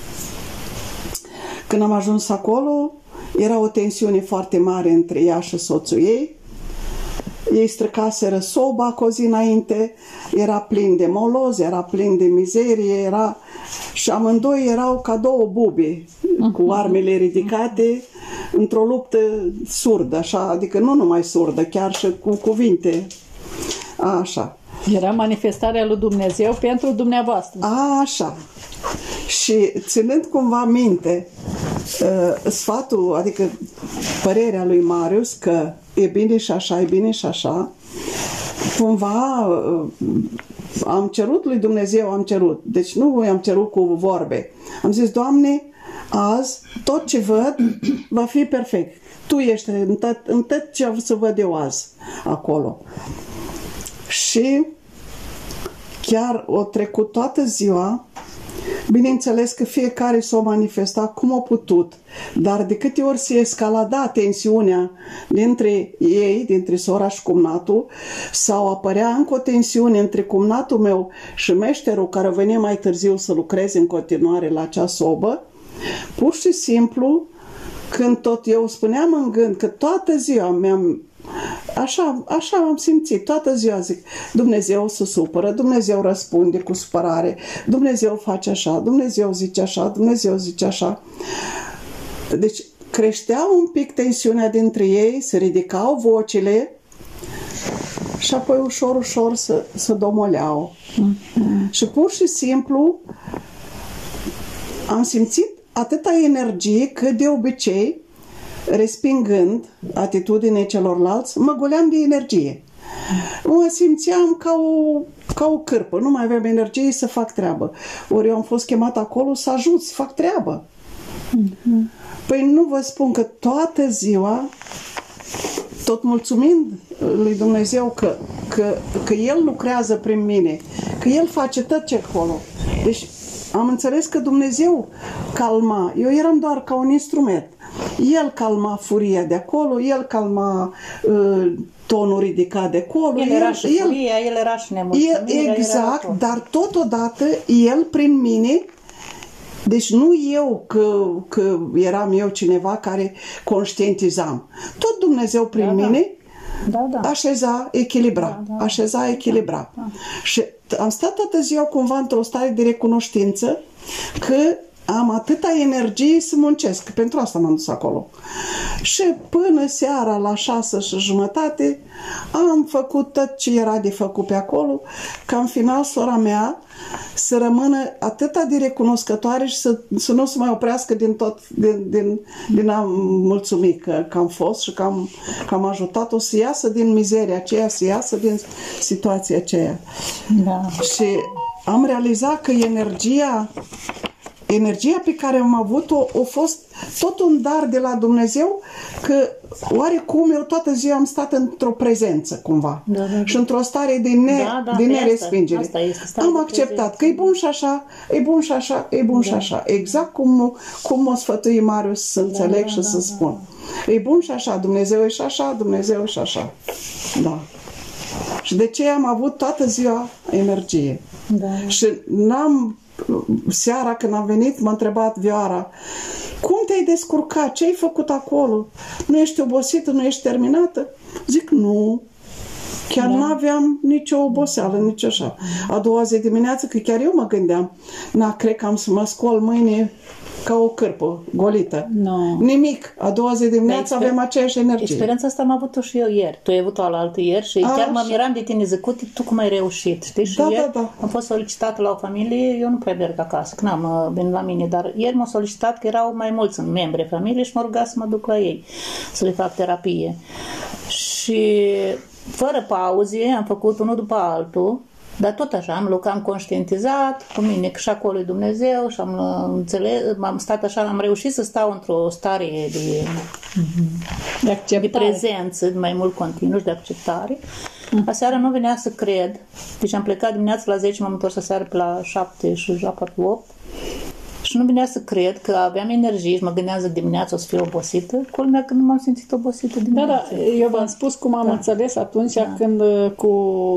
Când am ajuns acolo, era o tensiune foarte mare între ea și soțul ei. Ei străcaseră soba cu o zi înainte, era plin de moloz, era plin de mizerie, era... și amândoi erau ca două bubi, cu armele ridicate, într-o luptă surdă, așa, adică nu numai surdă, chiar și cu cuvinte. Așa. Era manifestarea lui Dumnezeu pentru dumneavoastră. A, așa. Și ținând cumva minte uh, sfatul, adică părerea lui Marius că e bine și așa, e bine și așa, cumva uh, am cerut lui Dumnezeu, am cerut. Deci nu i-am cerut cu vorbe. Am zis, Doamne, azi tot ce văd va fi perfect. Tu ești în tot, în tot ce am să văd eu azi acolo. Și chiar o trecut toată ziua. Bineînțeles că fiecare s-a manifestat cum a putut, dar de câte ori se escalada tensiunea dintre ei, dintre sora și cumnatul, sau apărea încă o tensiune între cumnatul meu și meșterul care venea mai târziu să lucreze în continuare la acea sobă, pur și simplu, când tot eu spuneam în gând că toată ziua mi-am Așa, așa am simțit, toată ziua zic, Dumnezeu se supără, Dumnezeu răspunde cu supărare, Dumnezeu face așa, Dumnezeu zice așa, Dumnezeu zice așa. Deci creștea un pic tensiunea dintre ei, se ridicau vocile și apoi ușor, ușor să, să domoleau. Mm-hmm. Și pur și simplu am simțit atâta energie că de obicei, respingând atitudinea celorlalți, mă goleam de energie. Mă simțeam ca o, ca o cârpă, nu mai aveam energie să fac treabă. Ori eu am fost chemat acolo să ajut, să fac treabă. Mm-hmm. Păi nu vă spun că toată ziua, tot mulțumind lui Dumnezeu că, că, că El lucrează prin mine, că El face tot ce acolo. Deci am înțeles că Dumnezeu calma, eu eram doar ca un instrument. El calma furia de acolo, El calma uh, tonul ridicat de acolo. El era și el, furia, El era și nemulțumirea. Exact, dar totodată El prin mine, deci nu eu că, că eram eu cineva care conștientizam. Tot Dumnezeu prin da, mine da. Da, da. așeza, echilibra, da, da. așeza, echilibra. Da, da. Și am stat toată ziua cumva într-o stare de recunoștință că am atâta energie să muncesc. Pentru asta m-am dus acolo. Și până seara la șase și jumătate am făcut tot ce era de făcut pe acolo, ca în final sora mea să rămână atâta de recunoscătoare și să, să nu se mai oprească din tot, din, din, din a mulțumi că, că am fost și că am, că am ajutat-o să iasă din mizeria aceea, să iasă din situația aceea. Da. Și am realizat că energia energia pe care am avut-o a fost tot un dar de la Dumnezeu, că oarecum eu toată ziua am stat într-o prezență cumva, da, da, da. și într-o stare de, ne, da, da, de nerespingere. Asta, asta am acceptat că e bun și așa, e bun și așa, e bun da. și așa. Exact cum, cum o sfătui Marius să înțeleg da, și da, să da, spun. Da. E bun și așa, Dumnezeu e și așa, Dumnezeu e și așa. Da. Și de ce am avut toată ziua energie. Da. Și n-am seara când am venit, m-a întrebat Vioara, cum te-ai descurcat? Ce ai făcut acolo? Nu ești obosită? Nu ești terminată? Zic, nu. Chiar da. n-aveam nicio oboseală, nici așa. A doua zi dimineață, că chiar eu mă gândeam, na, cred că am să mă scol mâine ca o cârpă golită. No. Nimic. A doua zi dimineață avem aceeași energie. Experiența asta am avut-o și eu ieri. Tu ai avut-o alaltă ieri și a, chiar mă miram de tine, zic, uite, tu cum ai reușit, știi? Și da, ieri da, da. am fost solicitată la o familie, eu nu prea merg acasă, că n-am venit la mine, dar ieri m-au solicitat că erau mai mulți membri familie și m-au rugat să mă duc la ei, să le fac terapie. Și fără pauze am făcut unul după altul. Dar tot așa, am lucrat, am conștientizat cu mine că și acolo e Dumnezeu și am înțeles, am stat așa, am reușit să stau într-o stare de, de, de prezență mai mult continuu și de acceptare. Mm. Aseară nu venea să cred, deci am plecat dimineața la zece, m-am întors aseară pe la șapte și aproape opt și nu venea să cred că aveam energie și mă gândeam că dimineața o să fiu obosită, culmea că nu m-am simțit obosită dimineața. Da, da, eu v-am spus cum am da. înțeles atunci da. când cu...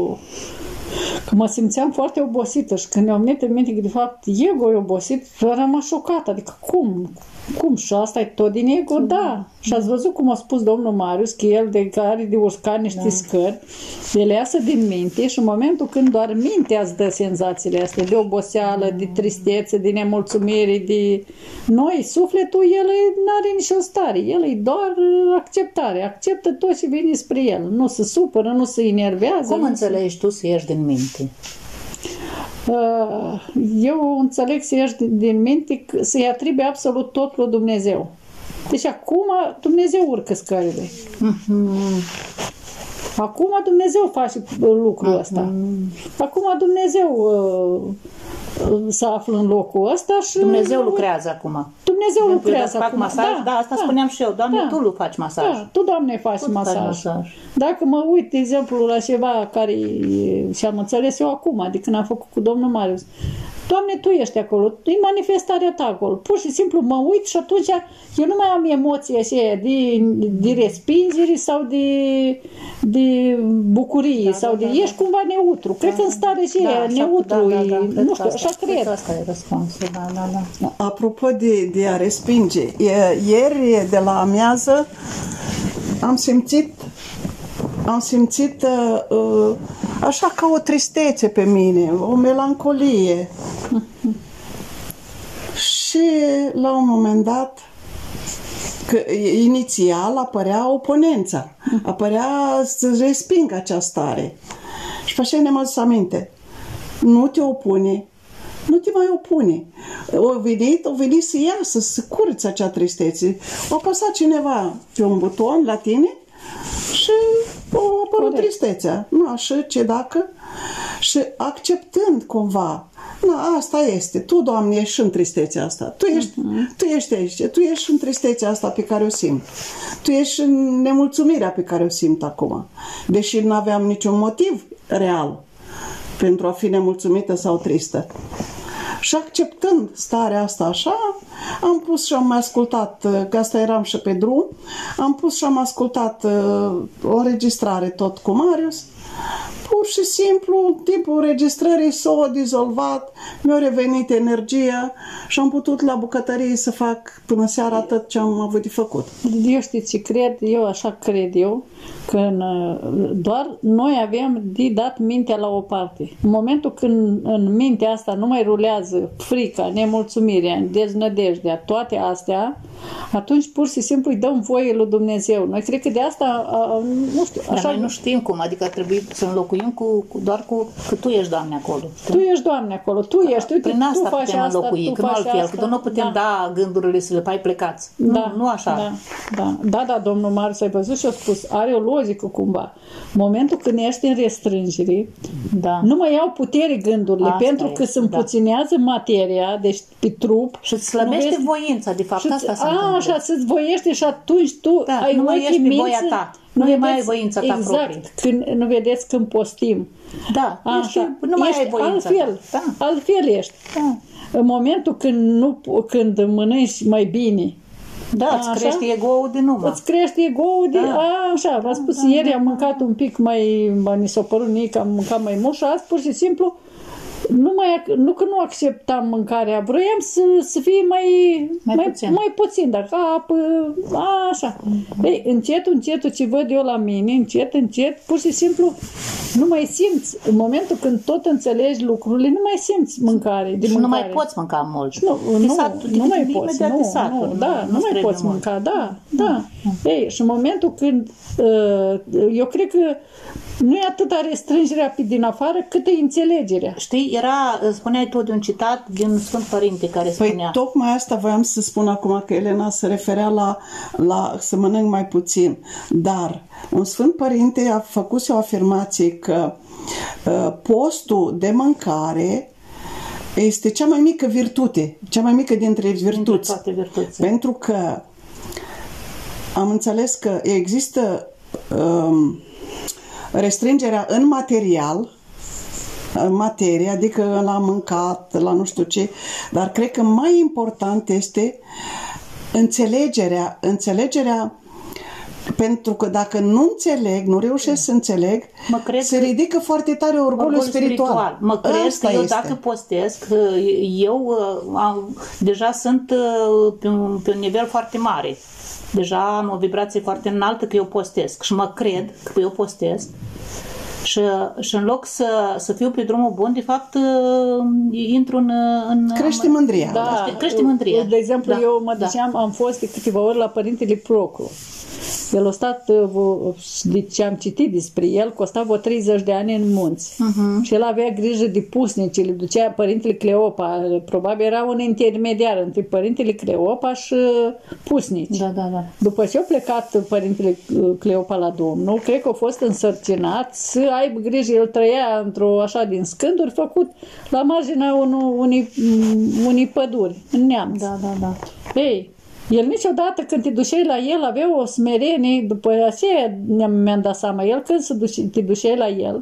că mă simțeam foarte obosită și când mi-am venit în minte că de fapt ego e obosit, eram șocată, adică cum? Cum? Și asta e tot din ego? Da. Și ați văzut cum a spus domnul Marius că el de care de urcat niște da. scări, el iasă din minte și în momentul când doar mintea îți dă senzațiile astea de oboseală, de tristețe, de nemulțumire, de noi, sufletul, el nu are nicio stare, el e doar acceptare, acceptă tot ce vine spre el, nu se supără, nu se enervează. Cum înțelegi tu să ieși din minte? Eu înțeleg să ieși din minte, să-i atribe absolut tot lui Dumnezeu. Deci acum Dumnezeu urcă scările. Mm-hmm. Acum Dumnezeu face lucrul mm-hmm. ăsta. Acum Dumnezeu uh, se află în locul ăsta și... Dumnezeu lucrează acum. Dumnezeu eu lucrează fac acum. masaj, da, da asta da, spuneam și eu. Doamne, da, tu lu faci masaj. Da, tu, Doamne, faci masaj. faci masaj. Dacă mă uit, de exemplu, la ceva care și-am înțeles eu acum, adică când am făcut cu domnul Marius, Doamne, tu ești acolo, e manifestarea ta acolo. Pur și simplu mă uit și atunci eu nu mai am emoții așa de, de respingere sau de, de bucurie, da, sau de... Da, ești da. cumva neutru. Da, cred că în stare și da, e neutru. Da, da, da, e, nu știu, așa cred. Cred că asta e răspunsul, da, da, da. Apropo de, de a respinge, ieri de la amiază am simțit am simțit uh, așa ca o tristețe pe mine, o melancolie. Și la un moment dat, că inițial apărea oponența, apărea să resping această stare. Și pe așa ne-am adus aminte. Nu te opune, nu te mai opune. O venit, o venit să iasă, să curățe acea tristețe. O apăsat cineva pe un buton la tine și a apărut tristețea. Na, și ce dacă? Și acceptând cumva, na, asta este. Tu, Doamne, ești în tristețea asta. Tu ești, uh-huh. tu ești aici. Tu ești în tristețea asta pe care o simt. Tu ești în nemulțumirea pe care o simt acum. Deși nu aveam niciun motiv real pentru a fi nemulțumită sau tristă. Și acceptând starea asta așa, am pus și am ascultat, că asta eram și pe drum, am pus și am ascultat uh, o înregistrare tot cu Marius, pur și simplu, în timpul registrării s-a dizolvat, mi-a revenit energia și am putut la bucătărie să fac până seara tot ce am avut de făcut. Eu știți ce cred, eu așa cred eu, că în, doar noi avem de dat mintea la o parte. În momentul când în mintea asta nu mai rulează frica, nemulțumirea, deznădejdea, toate astea, atunci pur și simplu îi dăm voie lui Dumnezeu. Noi cred că de asta, nu știu, așa... Dar noi nu știm cum, adică ar trebui să înlocuim cu, cu, doar cu că Tu ești, Doamne, acolo. Tu ești, Doamne, acolo, Tu că ești, uite, prin asta Tu faci putem asta, înlocui, tu că nu faci altfel, asta. că nu putem da. da gândurile să le pai plecați. Da, nu, nu așa. Da, da, da, da, domnul Marius, ai văzut și a spus, are o logică cumva. Momentul când ești în restrângere, da. nu mai iau putere gândurile, Asta pentru e, că se împuținează da. materia, deci pe trup. Și îți slăbește vezi, voința, de fapt, și asta se a, întâmplă. așa, să-ți voiește și atunci tu da, ai nu mai ești pe voia minți, ta. Nu, nu mai ai voința ta exact, proprie. Când, nu vedeți când postim. Da, așa, ești, nu mai ești ai voința altfel, ta. Da. altfel ești. Da. În momentul când, nu, când mănânci mai bine, da, îți crește ego-ul din urmă. Îți crește ego-ul de... Da. A, așa, v-am spus, da, ieri da, am mâncat da. un pic mai... Ni s-a părut nic, am mâncat mai mult și azi pur și simplu nu, mai, nu că nu acceptam mâncarea, vroiam să, să fie mai, mai, mai, puțin. mai puțin, dar apă, a, așa. Mm-hmm. Ei, încet, încet, ce văd eu la mine, încet, încet, pur și simplu nu mai simți. În momentul când tot înțelegi lucrurile, nu mai simți mâncare. De și mâncare. nu mai poți mânca mult. Nu, nu, satul, nu mai poți. Nu, satul, nu, da, nu, nu mai poți mult. mânca. Da, da. Mm. Ei, și în momentul când uh, eu cred că nu e atâta restrângerea pe din afară, cât e înțelegerea. Știi, era, spuneai tu de un citat din Sfânt Părinte care spunea... Păi tocmai asta voiam să spun acum, că Elena se referea la, la să mănânc mai puțin. Dar un Sfânt Părinte a făcut o afirmație că uh, postul de mâncare este cea mai mică virtute, cea mai mică dintre virtuți. Dintre virtuți. Pentru că am înțeles că există um, restrângerea în material, în materie, adică la mâncat, la nu știu ce, dar cred că mai important este înțelegerea, înțelegerea, pentru că dacă nu înțeleg, nu reușesc să înțeleg, mă cred se ridică foarte tare orgoliul spiritual. spiritual. Mă cred Asta că eu este. Dacă postesc, eu am, deja sunt pe un, pe un nivel foarte mare. Deja am o vibrație foarte înaltă că eu postesc și mă cred că eu postesc. Și, și în loc să, să fiu pe drumul bun, de fapt, intru în... în crește mândria. Da, crește, crește mândria. De exemplu, da, eu mă da. duceam, am fost de câteva ori la Părintele Proclu. El a stat, de ce am citit despre el, că a stat vreo treizeci de ani în munți. Uh-huh. Și el avea grijă de pusnici, le ducea Părintele Cleopa. Probabil era un intermediar între Părintele Cleopa și pusnici. Da, da, da. După ce a plecat Părintele Cleopa la Domnul, cred că a fost însărcinat să aibă grijă. El trăia într-o așa din scânduri făcut la marginea unui, unui păduri, în Neamț. Da, da, da. Ei, el niciodată când te duceai la el avea o smerenie, după aceea mi-am dat seama, el când se duce, te duceai la el,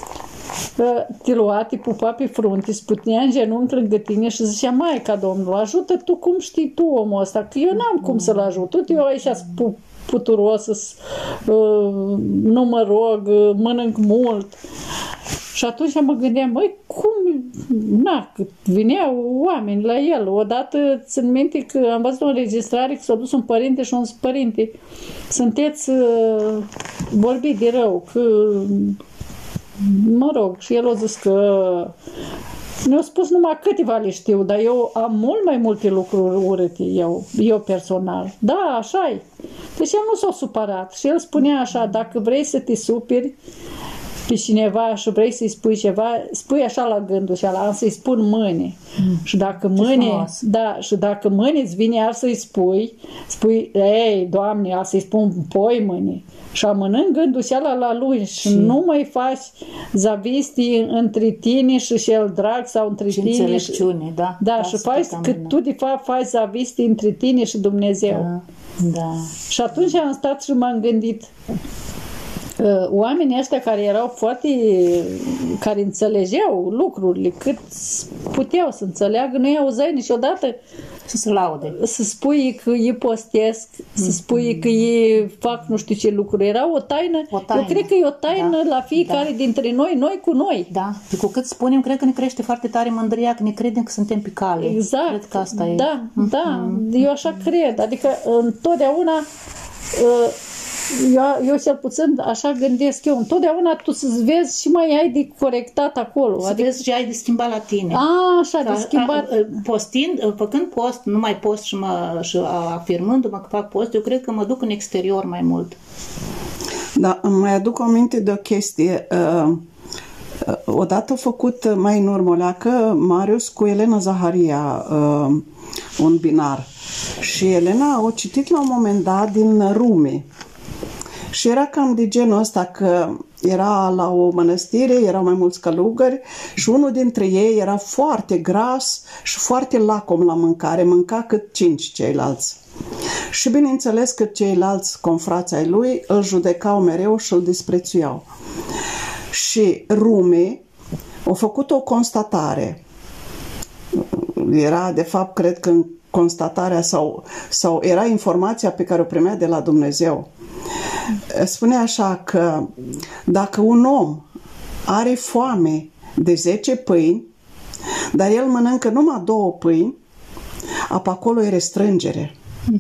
te lua, te pupa pe frunte, sputinea în genunchi lângă tine și zicea, Maica Domnul, ajută tu cum știi tu omul ăsta, că eu n-am cum să-l ajut, uite eu aici spu puturos, uh, nu mă rog, uh, mănânc mult. Și atunci mă gândeam, măi, cum, na, că vineau oameni la el. Odată țin minte că am văzut o înregistrare că s-a dus un părinte și un părinte, sunteți uh, vorbit de rău, că, mă rog, și el a zis că ne-a spus numai câteva le știu, dar eu am mult mai multe lucruri urâte, eu, eu personal. Da, așa-i. Deci el nu s-a supărat și el spunea așa, dacă vrei să te superi pe cineva și vrei să-i spui ceva, spui așa la gândul și ala, am să-i spun mâine. Mm. Și dacă mâine, da, și dacă mâine îți vine iar să-i spui, spui, ei, Doamne, am să-i spun poi mâine. Și amânând gândul și ala la lui și, și nu mai faci zavistii între tine și cel drag sau între și tine și da. Da, și faci că tu de fapt faci zavistii între tine și Dumnezeu. Da. Da. Și atunci am stat și m-am gândit, oamenii ăștia care erau foarte, care înțelegeau lucrurile cât puteau să înțeleagă, nu i-auzeai niciodată Să se laude. Să spui că ei postesc, să spui că ei fac nu știu ce lucruri. Era o taină. O taină. Eu cred că e o taină Da. la fiecare Da. dintre noi, noi cu noi. Da. Și cu cât spunem, cred că ne crește foarte tare mândria, că ne credem că suntem pe cale. Exact. Cred că asta e. Da, da. Eu așa cred. Adică întotdeauna eu, eu cel puțin așa gândesc eu. Întotdeauna tu să-ți vezi și mai ai de corectat acolo. Să Adică, vezi ce ai de schimbat la tine. a, așa, de schimbat. A, a, postind, făcând post, nu mai post și, mă, și afirmându-mă că fac post, eu cred că mă duc în exterior mai mult. Da, îmi mai aduc aminte de o chestie. Uh, odată a făcut mai în urmă o leacă Marius cu Elena Zaharia uh, un binar. Și Elena a citit la un moment dat din Rumi. Și era cam de genul ăsta că era la o mănăstire, erau mai mulți călugări și unul dintre ei era foarte gras și foarte lacom la mâncare, mânca cât cinci ceilalți. Și bineînțeles că ceilalți confrați ai lui îl judecau mereu și îl disprețuiau. Și Rumi a făcut o constatare. Era, de fapt, cred că în constatarea sau, sau era informația pe care o primea de la Dumnezeu. Spune așa că dacă un om are foame de zece pâini, dar el mănâncă numai două pâini, apă acolo e restrângere.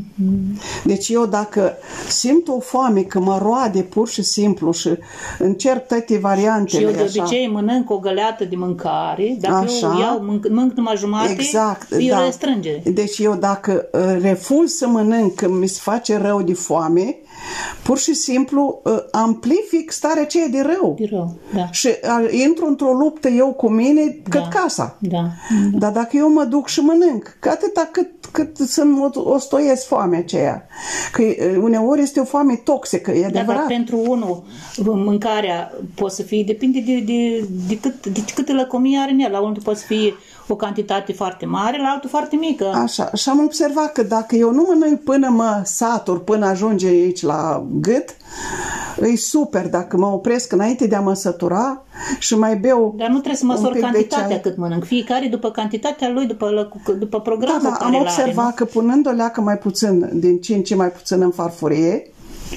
Deci eu dacă simt o foame că mă roade pur și simplu și încerc toate variantele. Și eu de așa, obicei mănânc o găleată de mâncare, dacă așa, eu iau, mânc, mânc numai jumate, exact, e da. o restrângere. Deci eu dacă uh, refuz să mănânc că mi se face rău de foame, pur și simplu uh, amplific starea aceea de rău. E rău, da. Și uh, intru într-o luptă eu cu mine cât Da. casa. Da. Dar dacă eu mă duc și mănânc, că atâta cât, cât să-mi ostoiesc foamea aceea. Că uh, uneori este o foame toxică, e Da, dar adevărat. pentru unul mâncarea poate să fie, depinde de, de, de, cât, de câte lăcomii are în el. La unul poate să fie o cantitate foarte mare, la altul foarte mică. Așa, și am observat că dacă eu nu mănânc până mă satur, până ajunge aici la gât, e super dacă mă opresc înainte de a mă sătura și mai beau. Dar nu trebuie să măsori un pic de cantitatea ceai. cât mănânc. Fiecare după cantitatea lui, după, lă- după programul Da, da, care am îl are, observat nu? că punând o leacă mai puțin, din ce în ce mai puțin în farfurie,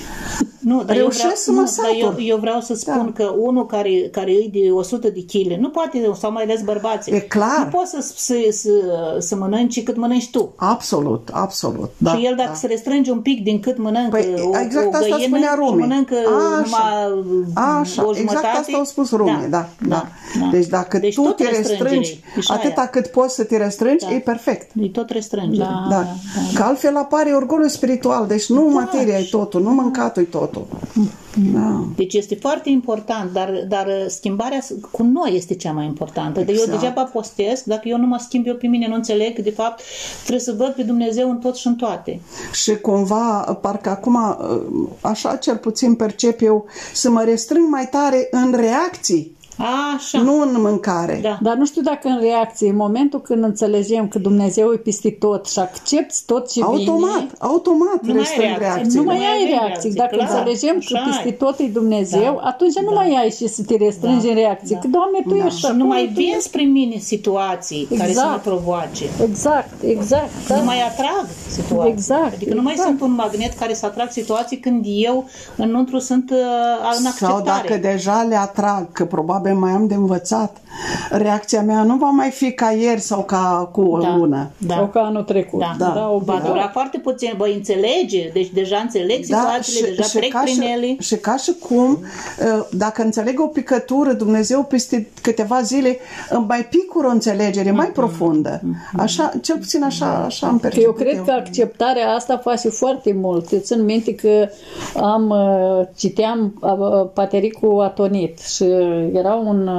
Nu, dar eu reușesc vreau, să mă nu, dar eu, satur. eu vreau să spun Da. că unul care, care e de o sută de kilograme nu poate, sau mai ales bărbații, E clar. nu poți să, să, să, să mănânci cât mănânci tu. absolut, absolut. Da, Și el dacă da. se restrânge un pic din cât mănâncă Păi, o, exact o asta găină spunea și Rumi. mănâncă Așa. numai Așa, o jumătate. exact asta au spus Rumi, da, da. da. Deci dacă Deci tu tot te restrângere, restrângi e și atâta aia. cât poți să te restrângi, Da. e perfect. E tot restrângere. Da. Da. Că altfel apare orgoliu spiritual, deci nu materia e totul, nu mâncatul e totul. Da. Deci este foarte important, dar, dar schimbarea cu noi este cea mai importantă. Exact. Exact. Eu degeaba postesc, dacă eu nu mă schimb eu pe mine, nu înțeleg că de fapt trebuie să văd pe Dumnezeu în tot și în toate. Și cumva, parcă acum, așa cel puțin percep eu, să mă restrâng mai tare în reacții, Așa. nu în mâncare. Da. Dar nu știu dacă în reacție, în momentul când înțelegem că Dumnezeu e peste tot și accepti tot ce Automat, vine, automat Nu mai restrâng ai reacții, reacțiile. nu mai mai ai ai reacții. reacții, Dacă clar. înțelegem Așa că peste ai. tot e Dumnezeu, Da. atunci nu Da. mai ai și să te restrângi Da. în reacții. Da. Că, Doamne, Tu Da. ești Și acolo, nu mai Tu vin ești- spre mine situații care să Exact. mă provoace. Exact, exact. Da. Nu mai atrag situații. Exact, Adică nu mai exact. sunt un magnet care să atrag situații când eu înăuntru sunt uh, în acceptare. Sau dacă deja le atrag, că probabil mai am de învățat, reacția mea nu va mai fi ca ieri sau ca cu o Da. lună. Da. Sau ca anul trecut. Da. Da. Da, o Va dura foarte puțin, băi, înțelege, deci deja înțeleg situațiile, deja trec ca prin și, ele. și ca și cum, dacă înțeleg o picătură, Dumnezeu peste câteva zile îmi mai picură o înțelegere mai profundă. Așa, cel puțin așa, așa am Că perceput eu cred că acceptarea asta face foarte mult. Eu țin minte că am, uh, citeam uh, Patericul Atonit și era un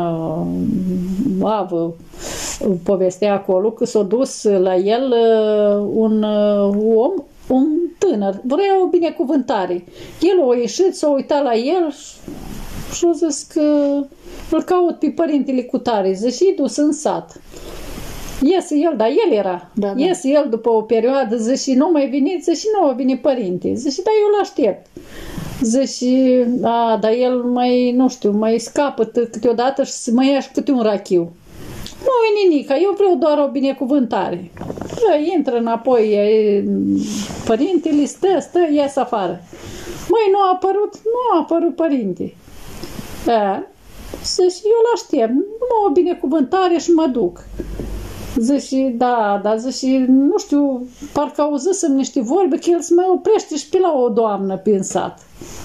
uh, avă, povestea acolo că s-a dus la el uh, un uh, om, un tânăr, vrea o binecuvântare. El a ieșit, s-a uitat la el și a zis că îl caut pe părintele cutare. Zice, dus în sat. Iese el, dar el era. Da, da. Iese el după o perioadă, zice, nu mai veniți, zice, nu vine părinte. Zice, da, eu l-aștept. Zice, a, dar el mai, nu știu, mai scapă câteodată și se mai ia și câte un rachiu. Nu e nimic, eu vreau doar o binecuvântare. Bă, intră înapoi, e, părintele stă, stă, ies afară. Măi, nu a apărut? Nu a apărut părinte. Da. Zice, eu l-aștept, nu o binecuvântare și mă duc. Zice, da, da, zice, nu știu, parcă auzisem niște vorbe că el se mai oprește și pe la o doamnă prin sat.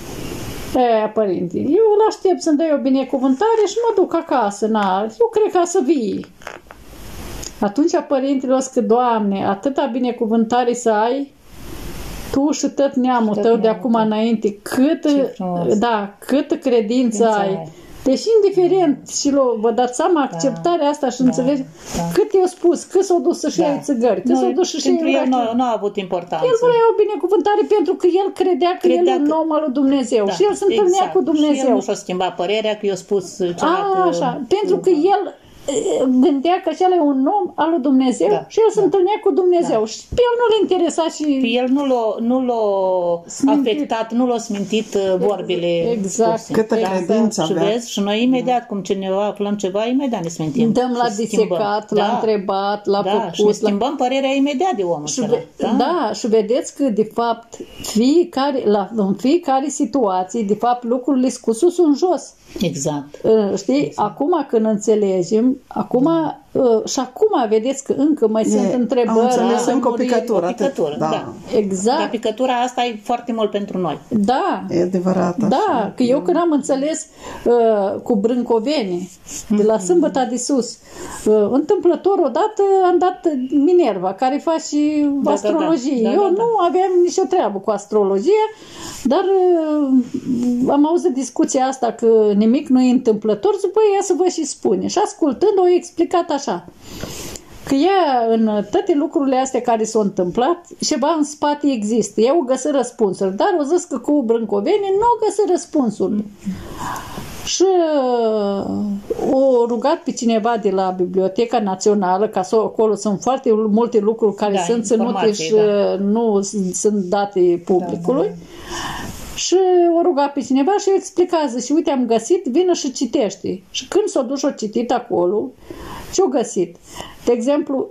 E, părinte, eu l-aștept să-mi dai o binecuvântare și mă duc acasă, na, eu cred că să vii. Atunci părintele o să că, Doamne, atâta binecuvântare să ai, tu și tot neamul tău de acum înainte, cât, da, cât credință ai. ai. Deci, indiferent, și l-o, vă dați seama, acceptarea asta și da, înțelegi, da. Cât i-a spus, cât s-a dus să-și da. ia țigări, cât s-a dus să-și ia el nu, nu a avut importanță. El vrea o binecuvântare pentru că el credea că credea el e un om al lui Dumnezeu da, și el se întâlnea exact. cu Dumnezeu. Și el nu și-a schimbat părerea că i-a spus cealaltă. A, așa, pentru că el gândea că acela e un om al lui Dumnezeu da, și el se da. întâlnea cu Dumnezeu da. și pe el nu l-a interesat și... Pe el nu l-a, nu l-a afectat, nu l-a smintit vorbile. Exact. Câtă da, credință da. avea. Și vezi, și noi imediat, cum cineva aflăm ceva, imediat ne smintim. Dăm la disecat, l-a da. întrebat, l-a da, făcut. Și ne schimbăm la... părerea imediat de omul și ăla. Da? da, și vedeți că, de fapt, fiecare, la, în fiecare situație, de fapt, lucrurile sunt cu sus în jos. Exact. Știi? Exact. Acum când înțelegem, acum uh, și acum vedeți că încă mai e, sunt întrebări. Am înțeles încă o picătură. O picătură, da. da. Exact. Dar picătura asta e foarte mult pentru noi. Da. E adevărat. Da, așa. Că eu când am înțeles uh, cu brâncovenii, de la Sâmbăta de Sus, uh, întâmplător odată am dat Minerva, care face da, astrologie. Da, da. Da, eu da, da. nu aveam nicio treabă cu astrologia, dar uh, am auzit discuția asta că nimic nu e întâmplător, zic, băi, ia să vă și spune. Și ascultând, o explicat așa, că ea, în toate lucrurile astea care s-au întâmplat, ceva în spate există. Ea o găsă răspunsuri, dar o zis că cu brâncovenii nu o găsă răspunsuri. Și o rugat pe cineva de la Biblioteca Națională, ca să, acolo sunt foarte multe lucruri care da, sunt ținute și da. nu sunt date publicului. Da, da. Și o ruga pe cineva și o explica, și uite, am găsit, vină și citește. Și când s-o duci, o citit acolo, ce-o găsit? De exemplu,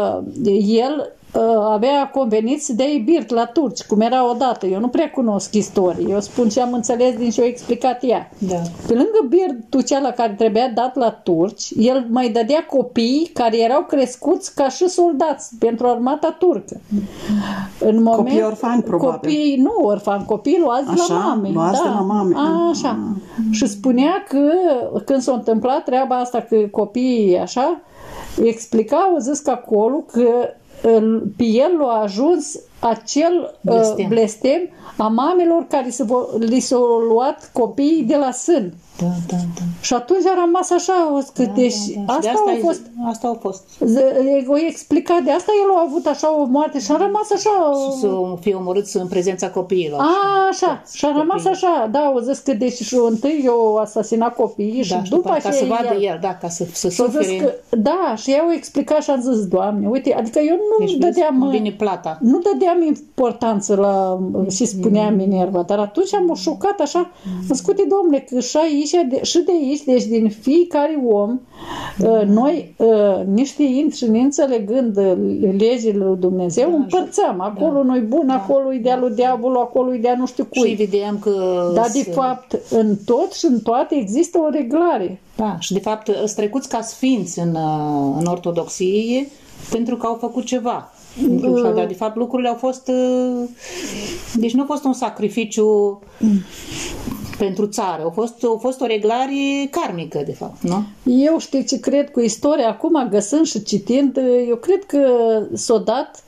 el avea convenit să dea birt la turci, cum era odată. Eu nu prea cunosc istorie. Eu spun ce am înțeles din ce a explicat ea. Da. Pe lângă birtul ceala care trebuia dat la turci, el mai dădea copii care erau crescuți ca și soldați pentru armata turcă. În moment, copii orfani, probabil. Copii, nu orfani, copii luați așa, la mame. luați da. de la mame. A, așa. Ah. Și spunea că când s-a întâmplat treaba asta, că copiii așa, explicau, zis că acolo, că pe el l-a ajuns acel blestem, uh, blestem a mamelor care se li s-au luat copiii de la sân. Da, da, da. Și atunci a rămas așa, că da, deci da, da. Asta, asta, a fost, asta a fost. O explicat, de asta el a avut așa o moarte și a rămas așa. Să fie omorât în prezența copiilor. A, așa, și a rămas copiii. Așa, da, o zis că deci și întâi eu asasinat copiii și da, după aceea... Ca să vadă el, da, ca să, să sufere. Că, da, și eu o explicat și am zis, Doamne, uite, adică eu nu deci, dădeam... Vine plata. Nu dădeam importanță la și spunea Minerva, dar atunci am șocat așa, am zis, uite, Domnule, că și aici, de, și de aici, deci din fiecare om, uh, noi, uh, niștiind și neînțelegând legile lui Dumnezeu, da, împărțăm. Acolo da, nu-i bun, da, acolo e de-a lui diavolul, acolo e de-a nu știu cui. Și vedeam că... Dar, de fapt, în tot și în toate există o reglare. Da, și de fapt, îți trecuți ca sfinți în, în ortodoxie pentru că au făcut ceva. Uh, Dar de fapt lucrurile au fost deci nu a fost un sacrificiu mm. pentru țară, a fost, a fost o reglare karmică de fapt, nu? Eu știu ce cred cu istoria, acum găsând și citind, eu cred că s-a dat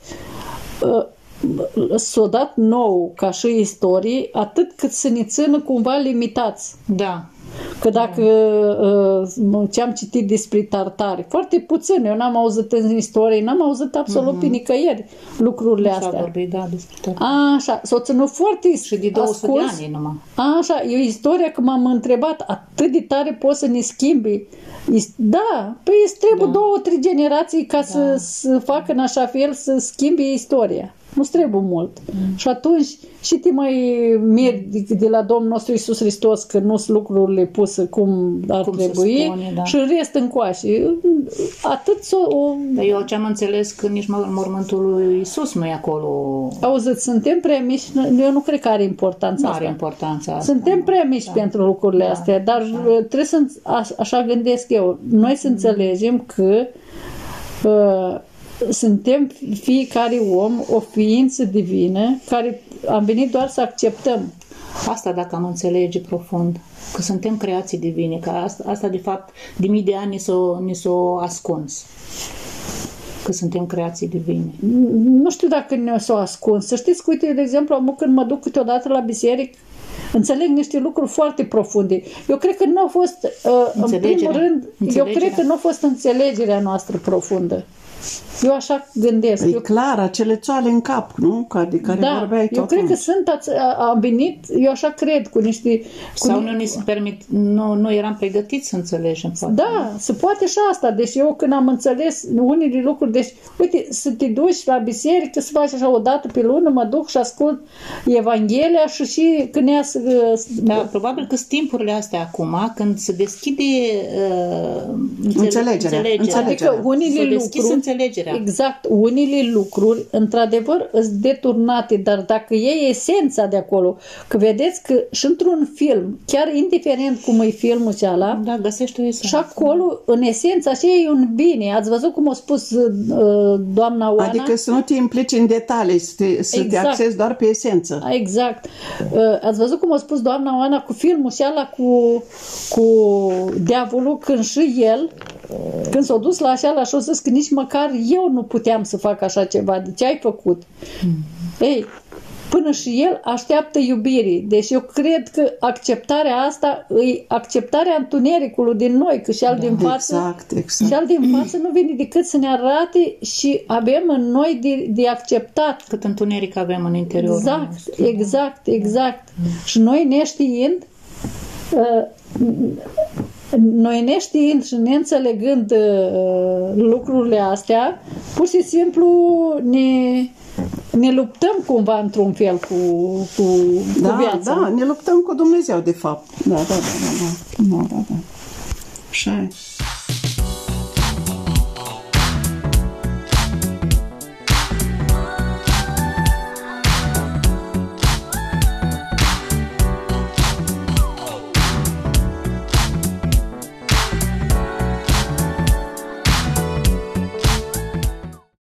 s-a dat nou ca și istorie atât cât să ne țină cumva limitați. Da. Că dacă uh, ce-am citit despre tartari, foarte puțin, eu n-am auzit în istorie, n-am auzit absolut mm-hmm. pe nicăieri lucrurile așa astea. Vorbit, da, despre așa, s-o ținut foarte și de două sute de ani numai. Așa, e o istorie că m-am întrebat, atât de tare poți să ne schimbi. Da, păi îți trebuie da. două, trei generații ca da. să, să facă în așa fel să schimbi istoria. Nu trebuie mult. Mm. Și atunci și te mai miri de la Domnul nostru Iisus Hristos că nu sunt lucrurile puse cum ar cum trebui spune, da. Și rest încoace. Atât s-o... O... Dar eu ce am înțeles că nici mormântul lui Iisus nu e acolo. Auziți, suntem prea mici, eu nu cred că are importanța nu asta. are importanța asta. Suntem prea mici da. Pentru lucrurile da. Astea, dar da. Trebuie să, așa gândesc eu, noi să înțelegem că uh, suntem fiecare om o ființă divină care am venit doar să acceptăm. Asta dacă am înțelege profund, că suntem creații divine, că asta, asta de fapt de mii de ani ni s-o, ni s-o ascuns. Că suntem creații divine. Nu știu dacă ne s-o ascuns. Să știți că, uite, de exemplu, am când mă duc câteodată la biserică, înțeleg niște lucruri foarte profunde. Eu cred că nu a fost, uh, în primul rând, eu cred că nu a fost înțelegerea noastră profundă. Eu așa gândesc. E eu... clar, acele țoale în cap, nu? De care da, vorbeai tot eu cred atunci. Că sunt, am venit, eu așa cred, cu niște... Cu Sau ni... nu ni se permit, nu, nu eram pregătiți să înțelegem. Poate. Da, se poate și asta. Deci eu când am înțeles unele lucruri, deci, uite, să te duci la biserică, să faci așa o dată pe lună, mă duc și ascult Evanghelia și și când ea să... Da, probabil că sunt timpurile astea acum, când se deschide uh, înțelegerea. înțelegerea. înțelegerea. Adică unele lucruri... Exact, unele lucruri, într-adevăr, sunt deturnate, dar dacă e esența de acolo, că vedeți că și într-un film, chiar indiferent cum e filmul ceala, da, găsești o esență. Și acolo, în esență, așa e un bine. Ați văzut cum a spus uh, doamna Oana? Adică să nu te implici în detalii, să te, să exact. Te axezi doar pe esență. Exact. Uh, ați văzut cum a spus doamna Oana cu filmul ceala cu, cu diavolul, când și el când s-a dus la așa și a zis că nici măcar eu nu puteam să fac așa ceva. De ce ai făcut? Mm. Ei, până și el așteaptă iubirii. Deci eu cred că acceptarea asta e acceptarea întunericului din noi, că și al da, din față, exact, exact. Și al din față nu vine decât să ne arate și avem în noi de, de acceptat. Cât întuneric avem în interiorul exact, nostru. Exact, exact. Mm. Și noi neștiind uh, noi neștiind și neînțelegând uh, lucrurile astea, pur și simplu ne, ne luptăm cumva într-un fel cu, cu, da, cu viața. Da, ne luptăm cu Dumnezeu, de fapt. Da, da, da, da. da. da, da, da. Așa e.